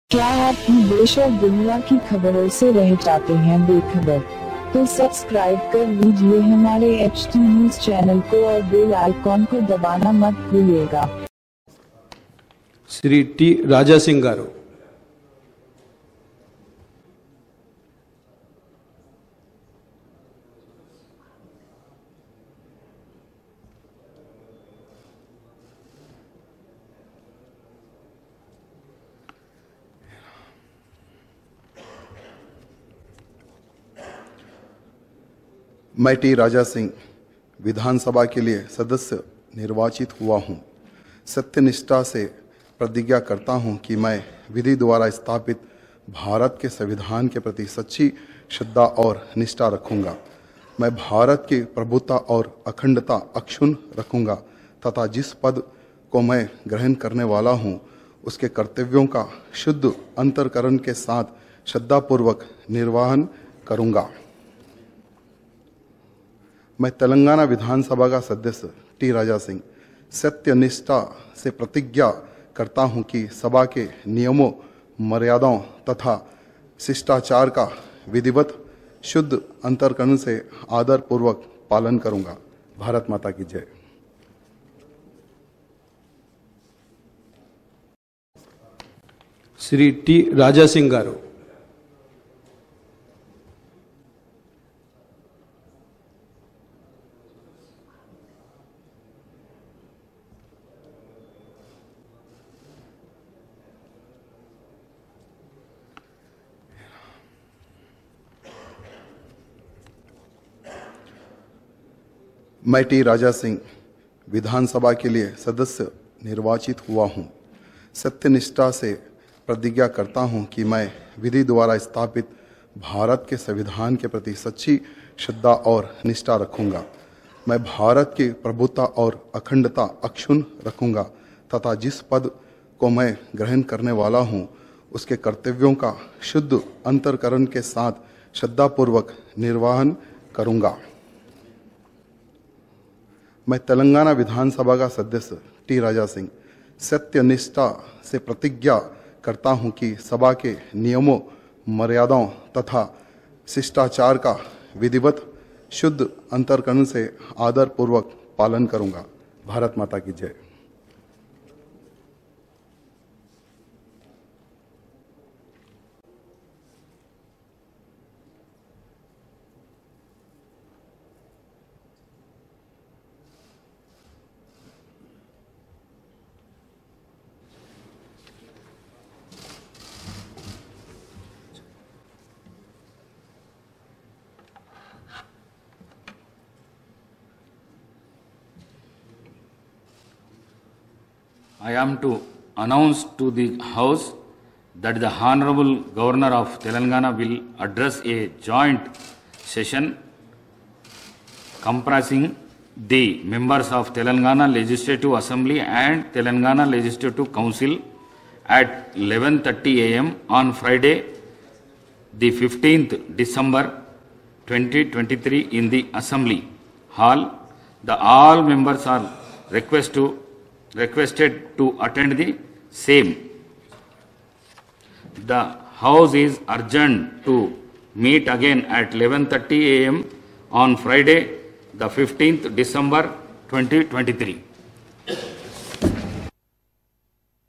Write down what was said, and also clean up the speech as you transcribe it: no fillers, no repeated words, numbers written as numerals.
क्या आप भी देश और दुनिया की खबरों से रह जाते हैं बेखबर? तो सब्सक्राइब कर लीजिए हमारे HT न्यूज चैनल को और बेल आइकॉन को दबाना मत भूलिएगा। श्री टी राजा सिंह गारू। मैं टी राजा सिंह विधानसभा के लिए सदस्य निर्वाचित हुआ हूं। सत्यनिष्ठा से प्रतिज्ञा करता हूं कि मैं विधि द्वारा स्थापित भारत के संविधान के प्रति सच्ची श्रद्धा और निष्ठा रखूंगा। मैं भारत की प्रभुता और अखंडता अक्षुण्ण रखूंगा तथा जिस पद को मैं ग्रहण करने वाला हूं उसके कर्तव्यों का शुद्ध अंतःकरण के साथ श्रद्धापूर्वक निर्वहन करूंगा। मैं तेलंगाना विधानसभा का सदस्य टी राजा सिंह सत्यनिष्ठा से प्रतिज्ञा करता हूं कि सभा के नियमों, मर्यादाओं तथा शिष्टाचार का विधिवत शुद्ध अंतःकरण से आदर पूर्वक पालन करूंगा। भारत माता की जय। श्री टी राजा सिंह गारू। मैं टी राजा सिंह विधानसभा के लिए सदस्य निर्वाचित हुआ हूं। सत्यनिष्ठा से प्रतिज्ञा करता हूं कि मैं विधि द्वारा स्थापित भारत के संविधान के प्रति सच्ची श्रद्धा और निष्ठा रखूंगा। मैं भारत की प्रभुता और अखंडता अक्षुण्ण रखूंगा तथा जिस पद को मैं ग्रहण करने वाला हूं उसके कर्तव्यों का शुद्ध अंतःकरण के साथ श्रद्धापूर्वक निर्वहन करूंगा। मैं तेलंगाना विधानसभा का सदस्य टी राजा सिंह सत्यनिष्ठा से प्रतिज्ञा करता हूं कि सभा के नियमों, मर्यादाओं तथा शिष्टाचार का विधिवत शुद्ध अंतःकरण से आदर पूर्वक पालन करूंगा। भारत माता की जय। I am to announce to the House that the Honorable Governor of Telangana will address a joint session comprising the members of Telangana Legislative Assembly and Telangana Legislative Council at 11:30 a.m. on Friday, the 15th December 2023 in the Assembly Hall. All members are requested to attend the same. The House is urged to meet again at 11:30 a.m. on Friday, the 15th December 2023.